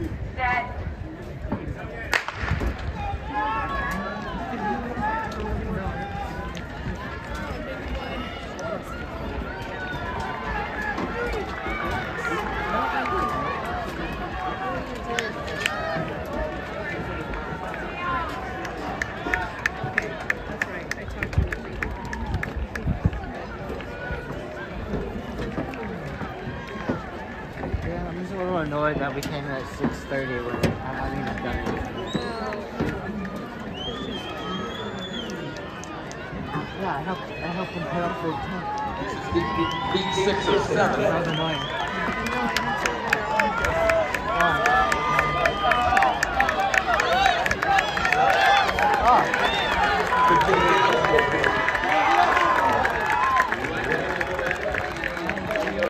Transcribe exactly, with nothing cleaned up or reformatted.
Set. Yeah, I'm just a little annoyed that we came at six thirty when I haven't even done anything. Yeah, I helped, I helped him put up the tent. Beat six or seven. That was annoying.